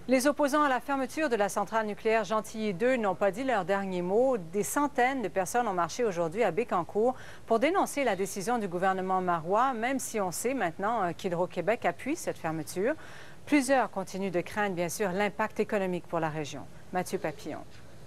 Les opposants à la fermeture de la centrale nucléaire Gentilly 2 n'ont pas dit leur dernier mot. Des centaines de personnes ont marché aujourd'hui à Bécancour pour dénoncer la décision du gouvernement marois, même si on sait maintenant qu'Hydro-Québec appuie cette fermeture. Plusieurs continuent de craindre, bien sûr, l'impact économique pour la région. Mathieu Papillon.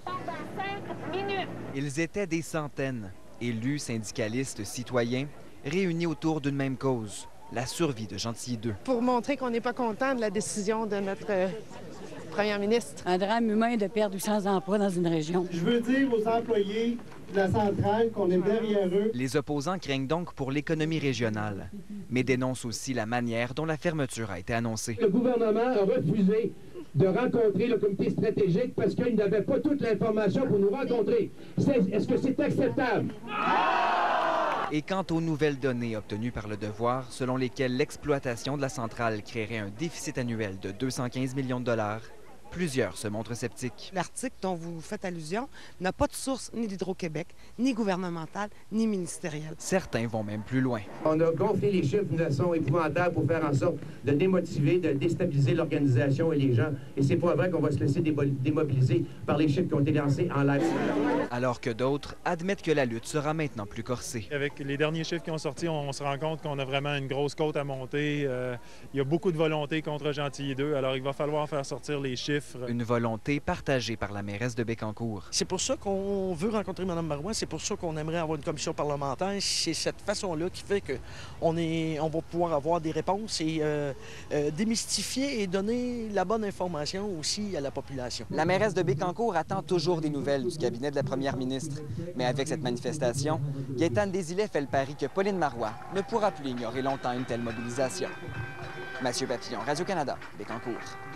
Ils étaient des centaines, élus, syndicalistes, citoyens, réunis autour d'une même cause, la survie de Gentilly 2. Pour montrer qu'on n'est pas content de la décision de notre première ministre. Un drame humain de perdre 800 emplois dans une région. Je veux dire aux employés de la centrale qu'on est derrière eux. Les opposants craignent donc pour l'économie régionale, mais dénoncent aussi la manière dont la fermeture a été annoncée. Le gouvernement a refusé de rencontrer le comité stratégique parce qu'il n'avait pas toute l'information pour nous rencontrer. Est-ce que c'est acceptable? Et quant aux nouvelles données obtenues par Le Devoir, selon lesquelles l'exploitation de la centrale créerait un déficit annuel de 215 millions de dollars, plusieurs se montrent sceptiques. L'article dont vous faites allusion n'a pas de source ni d'Hydro-Québec, ni gouvernementale, ni ministérielle. Certains vont même plus loin. On a gonflé les chiffres d'une façon épouvantable pour faire en sorte de démotiver, de déstabiliser l'organisation et les gens. Et c'est pas vrai qu'on va se laisser démobiliser par les chiffres qui ont été lancés en live. Alors que d'autres admettent que la lutte sera maintenant plus corsée. Avec les derniers chiffres qui ont sorti, on se rend compte qu'on a vraiment une grosse côte à monter. Il y a beaucoup de volonté contre Gentilly 2, alors il va falloir faire sortir les chiffres. Une volonté partagée par la mairesse de Bécancour. C'est pour ça qu'on veut rencontrer Mme Marois, c'est pour ça qu'on aimerait avoir une commission parlementaire. C'est cette façon-là qui fait qu'on va pouvoir avoir des réponses et démystifier et donner la bonne information aussi à la population. La mairesse de Bécancour attend toujours des nouvelles du cabinet de la première ministre. Mais avec cette manifestation, Gaétane Desilets fait le pari que Pauline Marois ne pourra plus ignorer longtemps une telle mobilisation. Mathieu Papillon, Radio-Canada, Bécancour.